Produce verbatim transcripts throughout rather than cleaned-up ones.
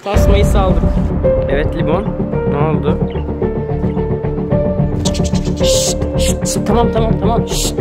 Tasmayı saldık. Evet limon. Ne oldu? Şşt, şşt, şşt. Tamam tamam tamam. Şşt.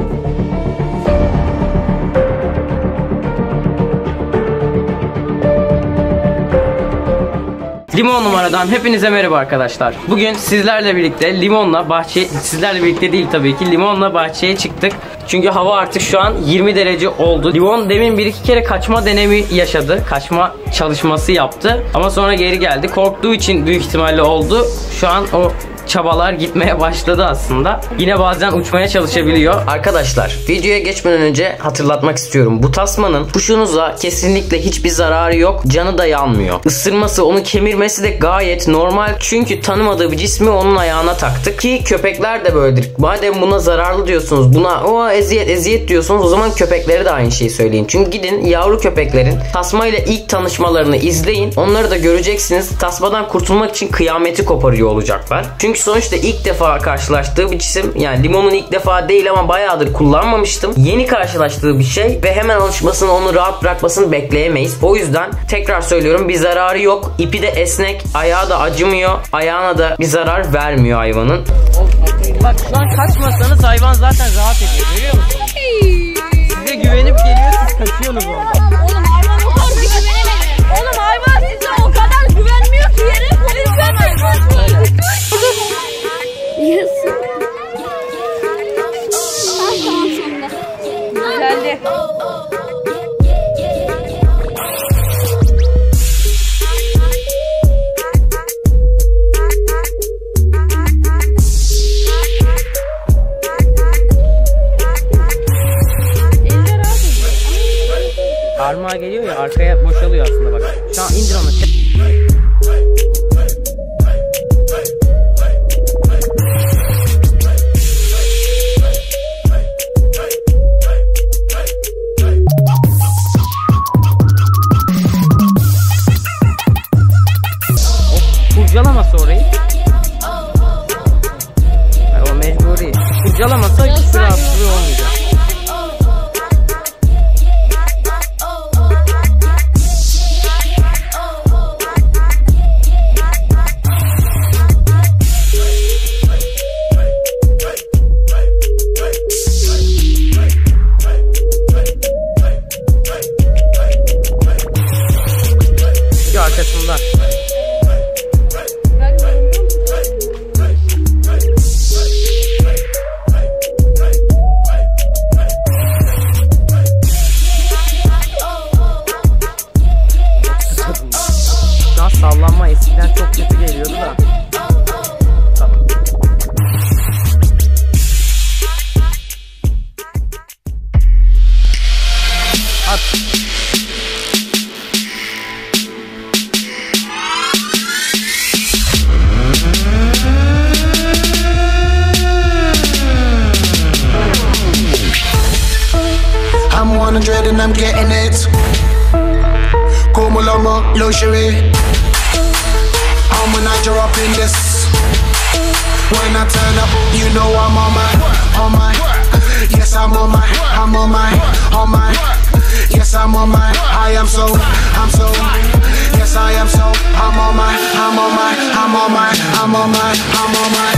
Limon numaradan hepinize merhaba arkadaşlar. Bugün sizlerle birlikte limonla bahçeye, sizlerle birlikte değil tabii ki, limonla bahçeye çıktık. Çünkü hava artık şu an yirmi derece oldu. Limon demin bir iki kere kaçma denemi yaşadı. Kaçma çalışması yaptı. Ama sonra geri geldi. Korktuğu için büyük ihtimalle oldu. Şu an o çabalar gitmeye başladı aslında. Yine bazen uçmaya çalışabiliyor. Arkadaşlar, videoya geçmeden önce hatırlatmak istiyorum. Bu tasmanın kuşunuza kesinlikle hiçbir zararı yok. Canı da yanmıyor. Isırması, onu kemirmesi de gayet normal. Çünkü tanımadığı bir cismi onun ayağına taktık. Ki köpekler de böyledir. Madem buna zararlı diyorsunuz, buna o eziyet eziyet diyorsunuz, o zaman köpeklere de aynı şeyi söyleyin. Çünkü gidin yavru köpeklerin tasmayla ilk tanışmalarını izleyin. Onları da göreceksiniz. Tasmadan kurtulmak için kıyameti koparıyor olacaklar. Çünkü Çünkü sonuçta ilk defa karşılaştığı bir cisim. Yani limonun ilk defa değil ama bayağıdır kullanmamıştım. Yeni karşılaştığı bir şey ve hemen alışmasını, onu rahat bırakmasını bekleyemeyiz. O yüzden tekrar söylüyorum, bir zararı yok. İpi de esnek, ayağı da acımıyor. Ayağına da bir zarar vermiyor hayvanın. Bak şu an kaçmasanız hayvan zaten rahat ediyor, görüyor musunuz? Size güvenip geliyor, siz kaçıyorsunuz orada. Oğlum hayvan o kadar güvenemiyor. Oğlum hayvan size o kadar güvenmiyor ki yere polis vermiyor. Yazık. Ah tamam sonunda. Geldi. Parmağı geliyor ya, arkaya boşalıyor aslında bak. Şu an indir onu. Kurcalamasa orayı. Yani o mecburi. Kurcalamasa hiçbir rahatsızlığı olmayacak. Arkasında. Şu an sallanma eskiden çok kötü geliyordu da. At. I'm one hundred and I'm getting it. Come along, luxury. I'm when I drop in this. When I turn up, you know I'm on my, on my. Yes, I'm on my, I'm on my, on my. Yes, I'm on my. I am so, I'm so. Yes, I am so. I'm on my, I'm on my, I'm on my, I'm on my, I'm on my.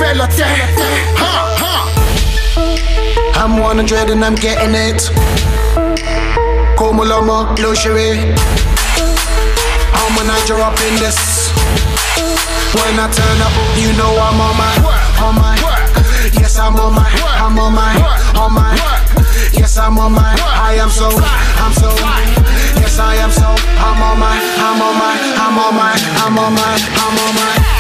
tell her, tell her, ha, ha. I'm one hundred and I'm getting it. Como Lama, luxury. I'm when I drop in this. When I turn up, you know I'm on my, on my. Yes, I'm on my, I'm on my, on my. Yes, I'm on my, I am so, I'm so. Yes, I am so, I'm on my, I'm on my, I'm on my, I'm on my, I'm on my.